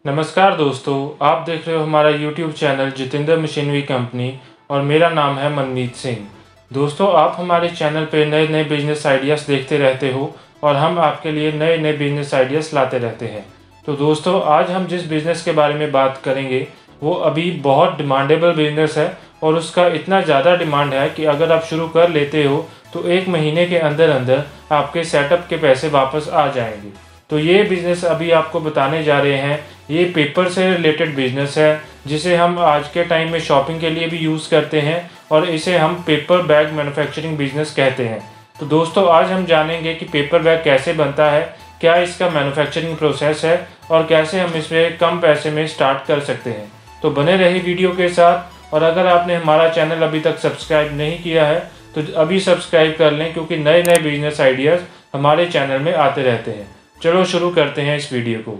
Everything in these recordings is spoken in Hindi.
नमस्कार दोस्तों, आप देख रहे हो हमारा YouTube channel Jitendra machinery company और मेरा नाम है मनमीत सिंह। दोस्तों, आप हमारे चैनल पे नए नए बिजनेस आइडियाज़ देखते रहते हो और हम आपके लिए नए नए बिजनेस आइडियाज़ लाते रहते हैं। तो दोस्तों, आज हम जिस बिज़नेस के बारे में बात करेंगे वो अभी बहुत डिमांडेबल बिज़नेस है और उसका इतना ज़्यादा डिमांड है कि अगर आप शुरू कर लेते हो तो 1 महीने के अंदर अंदर आपके सेटअप के पैसे वापस आ जाएंगे। तो ये बिज़नेस अभी आपको बताने जा रहे हैं। ये पेपर से रिलेटेड बिज़नेस है जिसे हम आज के टाइम में शॉपिंग के लिए भी यूज़ करते हैं और इसे हम पेपर बैग मैन्युफैक्चरिंग बिज़नेस कहते हैं। तो दोस्तों, आज हम जानेंगे कि पेपर बैग कैसे बनता है, क्या इसका मैन्युफैक्चरिंग प्रोसेस है और कैसे हम इसमें कम पैसे में स्टार्ट कर सकते हैं। तो बने रहिए वीडियो के साथ। और अगर आपने हमारा चैनल अभी तक सब्सक्राइब नहीं किया है तो अभी सब्सक्राइब कर लें, क्योंकि नए नए बिजनेस आइडियाज़ हमारे चैनल में आते रहते हैं। चलो शुरू करते हैं इस वीडियो को।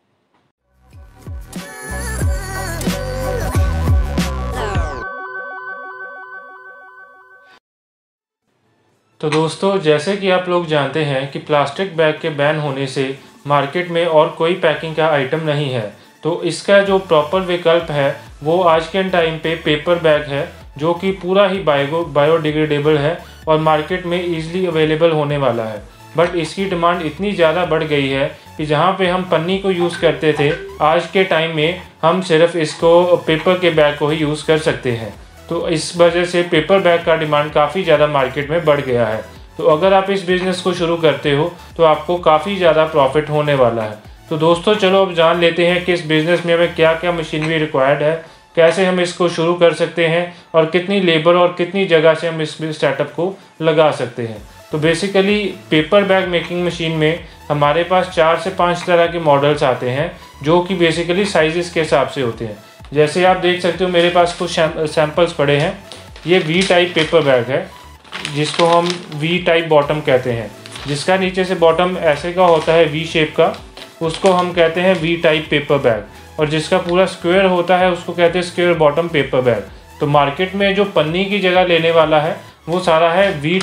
तो दोस्तों, जैसे कि आप लोग जानते हैं कि प्लास्टिक बैग के बैन होने से मार्केट में और कोई पैकिंग का आइटम नहीं है। तो इसका जो प्रॉपर विकल्प है वो आज के टाइम पे पेपर बैग है, जो कि पूरा ही बायोडिग्रेडेबल है और मार्केट में ईजिली अवेलेबल होने वाला है। बट इसकी डिमांड इतनी ज़्यादा बढ़ गई है कि जहाँ पे हम पन्नी को यूज़ करते थे, आज के टाइम में हम सिर्फ इसको पेपर के बैग को ही यूज़ कर सकते हैं। तो इस वजह से पेपर बैग का डिमांड काफ़ी ज़्यादा मार्केट में बढ़ गया है। तो अगर आप इस बिज़नेस को शुरू करते हो तो आपको काफ़ी ज़्यादा प्रॉफिट होने वाला है। तो दोस्तों, चलो अब जान लेते हैं कि इस बिज़नेस में हमें क्या क्या मशीनरी रिक्वायर्ड है, कैसे हम इसको शुरू कर सकते हैं और कितनी लेबर और कितनी जगह से हम इस स्टार्टअप को लगा सकते हैं। तो basically paper bag making machine में हमारे पास 4 से 5 तरह के मॉडल्स आते हैं, जो कि बेसिकली साइज़ के हिसाब से होते हैं। जैसे आप देख सकते हो, मेरे पास कुछ सैम्पल्स पड़े हैं। ये वी टाइप पेपर बैग है, जिसको हम वी टाइप बॉटम कहते हैं। जिसका नीचे से बॉटम ऐसे का होता है वी शेप का, उसको हम कहते हैं वी टाइप पेपर बैग। और जिसका पूरा स्क्वायर होता है उसको कहते हैं स्क्वायर बॉटम पेपर बैग। तो मार्केट में जो पन्नी की जगह लेने वाला है वो सारा है वी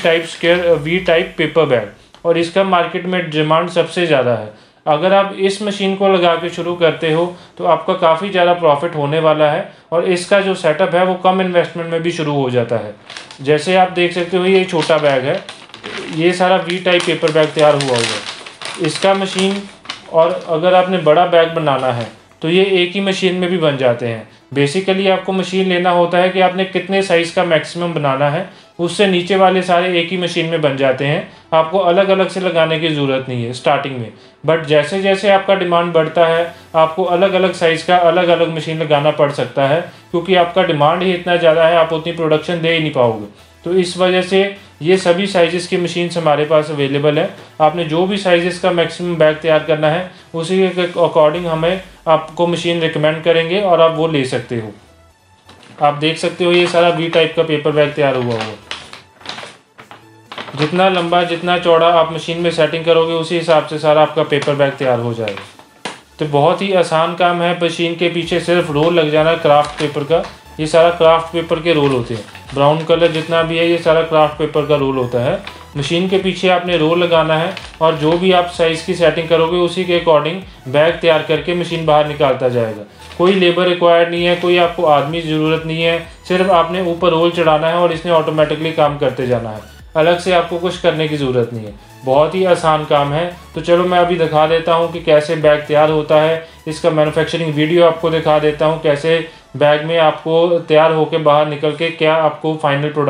टाइप पेपर बैग, और इसका मार्केट में डिमांड सबसे ज़्यादा है। अगर आप इस मशीन को लगा के शुरू करते हो तो आपका काफ़ी ज़्यादा प्रॉफिट होने वाला है और इसका जो सेटअप है वो कम इन्वेस्टमेंट में भी शुरू हो जाता है। जैसे आप देख सकते हो, ये छोटा बैग है, ये सारा वी टाइप पेपर बैग तैयार हुआ होगा इसका मशीन। और अगर आपने बड़ा बैग बनाना है तो ये एक ही मशीन में भी बन जाते हैं। बेसिकली आपको मशीन लेना होता है कि आपने कितने साइज़ का मैक्सिमम बनाना है, उससे नीचे वाले सारे एक ही मशीन में बन जाते हैं। आपको अलग अलग से लगाने की ज़रूरत नहीं है स्टार्टिंग में। बट जैसे जैसे आपका डिमांड बढ़ता है आपको अलग अलग साइज़ का अलग अलग मशीन लगाना पड़ सकता है, क्योंकि आपका डिमांड ही इतना ज़्यादा है, आप उतनी प्रोडक्शन दे ही नहीं पाओगे। तो इस वजह से ये सभी साइज़ की मशीन्स हमारे पास अवेलेबल है। आपने जो भी साइज़ का मैक्सिमम बैग तैयार करना है उसी के अकॉर्डिंग हमें आपको मशीन रिकमेंड करेंगे और आप वो ले सकते हो। आप देख सकते हो, ये सारा वी टाइप का पेपर बैग तैयार हुआ हुआ। जितना लंबा जितना चौड़ा आप मशीन में सेटिंग करोगे उसी हिसाब से सारा आपका पेपर बैग तैयार हो जाएगा। तो बहुत ही आसान काम है। मशीन के पीछे सिर्फ रोल लग जाना क्राफ्ट पेपर का। ये सारा क्राफ्ट पेपर के रोल होते हैं। ब्राउन कलर जितना भी है ये सारा क्राफ्ट पेपर का रोल होता है। मशीन के पीछे आपने रोल लगाना है और जो भी आप साइज़ की सेटिंग करोगे उसी के अकॉर्डिंग बैग तैयार करके मशीन बाहर निकालता जाएगा। कोई लेबर रिक्वायर्ड नहीं है, कोई आपको आदमी की ज़रूरत नहीं है। सिर्फ आपने ऊपर रोल चढ़ाना है और इसने ऑटोमेटिकली काम करते जाना है। अलग से आपको कुछ करने की ज़रूरत नहीं है। बहुत ही आसान काम है। तो चलो मैं अभी दिखा देता हूँ कि कैसे बैग तैयार होता है। इसका मैन्युफैक्चरिंग वीडियो आपको दिखा देता हूँ, कैसे बैग में आपको तैयार होकर बाहर निकल के क्या आपको फाइनल प्रोडक्ट।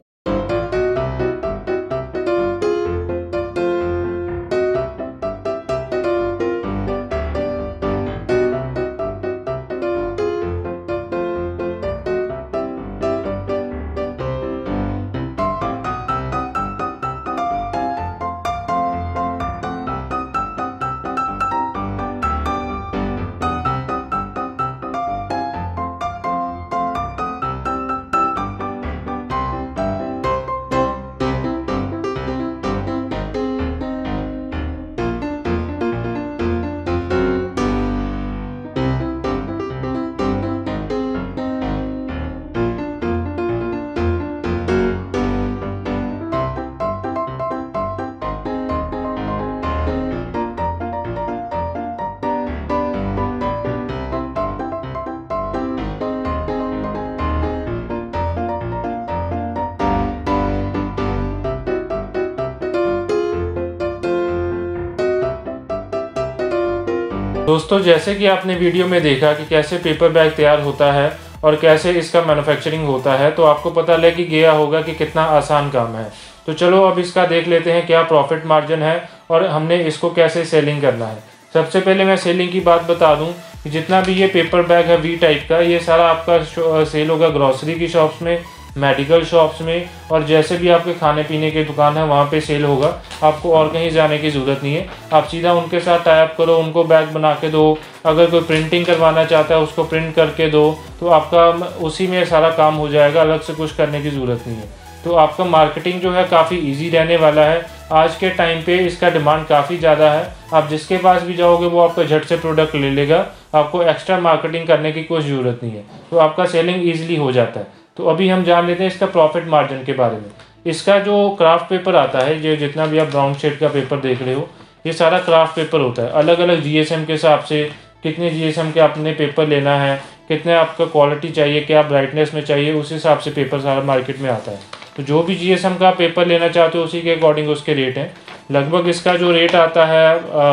दोस्तों, जैसे कि आपने वीडियो में देखा कि कैसे पेपर बैग तैयार होता है और कैसे इसका मैन्युफैक्चरिंग होता है, तो आपको पता लग गया होगा कि कितना आसान काम है। तो चलो अब इसका देख लेते हैं क्या प्रॉफिट मार्जिन है और हमने इसको कैसे सेलिंग करना है। सबसे पहले मैं सेलिंग की बात बता दूं कि जितना भी ये पेपर बैग है वी टाइप का, ये सारा आपका सेल होगा ग्रॉसरी की शॉप्स में, मेडिकल शॉप्स में, और जैसे भी आपके खाने पीने की दुकान है वहाँ पे सेल होगा। आपको और कहीं जाने की ज़रूरत नहीं है, आप सीधा उनके साथ टाई अप करो, उनको बैग बना के दो। अगर कोई प्रिंटिंग करवाना चाहता है उसको प्रिंट करके दो, तो आपका उसी में सारा काम हो जाएगा, अलग से कुछ करने की ज़रूरत नहीं है। तो आपका मार्केटिंग जो है काफ़ी ईजी रहने वाला है। आज के टाइम पे इसका डिमांड काफ़ी ज़्यादा है, आप जिसके पास भी जाओगे वो आपका झट से प्रोडक्ट ले लेगा, आपको एक्स्ट्रा मार्केटिंग करने की कोई ज़रूरत नहीं है, तो आपका सेलिंग ईजिली हो जाता है। तो अभी हम जान लेते हैं इसका प्रॉफिट मार्जिन के बारे में। इसका जो क्राफ्ट पेपर आता है, जो जितना भी आप ब्राउन शेड का पेपर देख रहे हो, ये सारा क्राफ्ट पेपर होता है। अलग अलग जीएसएम के हिसाब से कितने जीएसएम के आपने पेपर लेना है, कितने आपका क्वालिटी चाहिए, क्या ब्राइटनेस में चाहिए, उस हिसाब से पेपर सारा मार्केट में आता है। तो जो भी जीएसएम का पेपर लेना चाहते हो उसी के अकॉर्डिंग उसके रेट हैं। लगभग इसका जो रेट आता है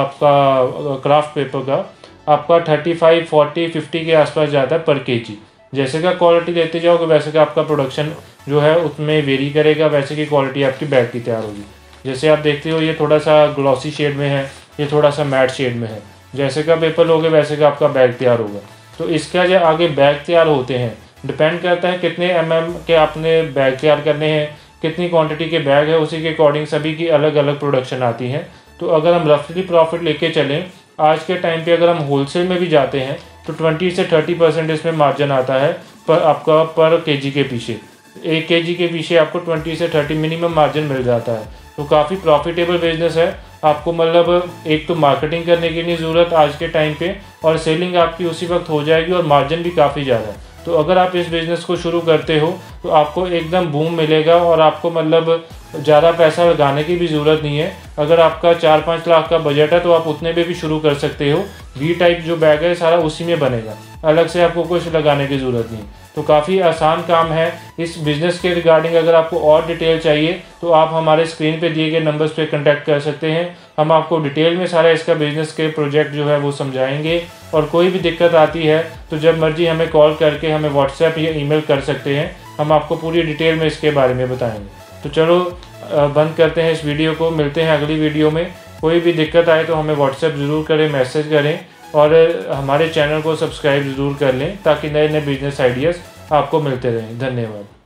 आपका क्राफ्ट पेपर का, आपका 35, 40, 50 के आसपास जाता है पर केजी। जैसे का क्वालिटी लेते जाओगे वैसे का आपका प्रोडक्शन जो है उसमें वेरी करेगा, वैसे की क्वालिटी आपकी बैग की तैयार होगी। जैसे आप देखते हो ये थोड़ा सा ग्लॉसी शेड में है, ये थोड़ा सा मैट शेड में है। जैसे का पेपर लोगे वैसे का आपका बैग तैयार होगा। तो इसका जो आगे बैग तैयार होते हैं डिपेंड करता है कितने mm के आपने बैग तैयार करने हैं, कितनी क्वांटिटी के बैग है, उसी के अकॉर्डिंग सभी की अलग अलग प्रोडक्शन आती है। तो अगर हम रफली प्रॉफिट लेके चलें आज के टाइम पे, अगर हम होलसेल में भी जाते हैं तो 20 से 30% इसमें मार्जिन आता है पर आपका पर केजी के पीछे। 1 केजी के पीछे आपको 20 से 30 मिनिमम मार्जिन मिल जाता है। तो काफ़ी प्रॉफिटेबल बिजनेस है। आपको मतलब एक तो मार्केटिंग करने की नहीं ज़रूरत आज के टाइम पे, और सेलिंग आपकी उसी वक्त हो जाएगी और मार्जिन भी काफ़ी ज़्यादा है। तो अगर आप इस बिज़नेस को शुरू करते हो तो आपको एकदम बूम मिलेगा और आपको मतलब ज़्यादा पैसा लगाने की भी ज़रूरत नहीं है। अगर आपका 4-5 लाख का बजट है तो आप उतने में भी शुरू कर सकते हो। वी टाइप जो बैग है सारा उसी में बनेगा, अलग से आपको कुछ लगाने की ज़रूरत नहीं। तो काफ़ी आसान काम है। इस बिज़नेस के रिगार्डिंग अगर आपको और डिटेल चाहिए तो आप हमारे स्क्रीन पे दिए गए नंबर्स पे कांटेक्ट कर सकते हैं। हम आपको डिटेल में सारा इसका बिज़नेस के प्रोजेक्ट जो है वो समझाएंगे, और कोई भी दिक्कत आती है तो जब मर्जी हमें कॉल करके हमें व्हाट्सएप या ईमेल कर सकते हैं, हम आपको पूरी डिटेल में इसके बारे में बताएंगे। तो चलो बंद करते हैं इस वीडियो को, मिलते हैं अगली वीडियो में। कोई भी दिक्कत आए तो हमें व्हाट्सएप ज़रूर करें, मैसेज करें, और हमारे चैनल को सब्सक्राइब ज़रूर कर लें ताकि नए नए बिजनेस आइडियाज़ आपको मिलते रहें। धन्यवाद।